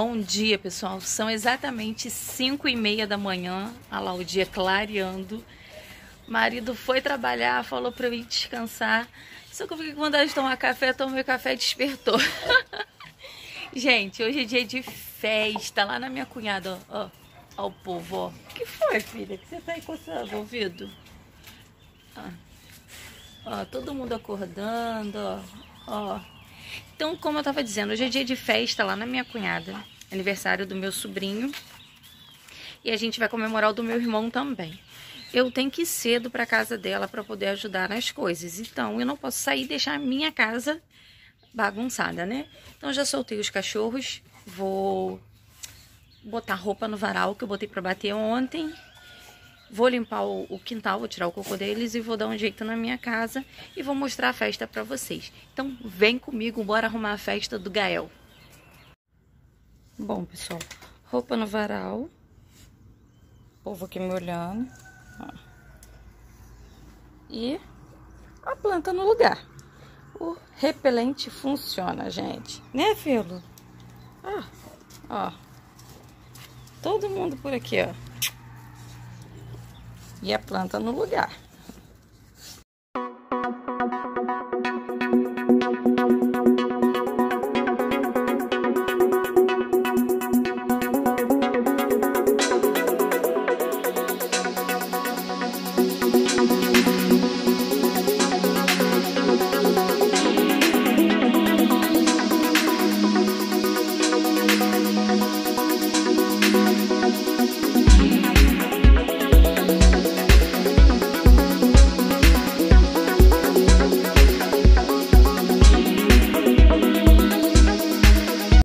Bom dia, pessoal. São exatamente 5h30 da manhã. Olha lá o dia clareando. Marido foi trabalhar, falou pra eu ir descansar. Só que eu fiquei com vontade de tomar café, tomei café e despertou. Gente, hoje é dia de festa lá na minha cunhada, ó. Ó o povo, ó. O que foi, filha? Que você tá aí coçando o ouvido? Ó, todo mundo acordando, ó. Então, como eu tava dizendo, hoje é dia de festa lá na minha cunhada. Aniversário do meu sobrinho. E a gente vai comemorar o do meu irmão também. Eu tenho que ir cedo pra casa dela pra poder ajudar nas coisas. Então, eu não posso sair e deixar a minha casa bagunçada, né? Então, já soltei os cachorros. Vou botar roupa no varal que eu botei pra bater ontem. Vou limpar o quintal, vou tirar o cocô deles e vou dar um jeito na minha casa e vou mostrar a festa pra vocês. Então, vem comigo, bora arrumar a festa do Gael. Bom, pessoal, roupa no varal. O povo aqui me olhando. Ó. E a planta no lugar. O repelente funciona, gente. Né, filho? Ó. Todo mundo por aqui, ó. E a planta no lugar.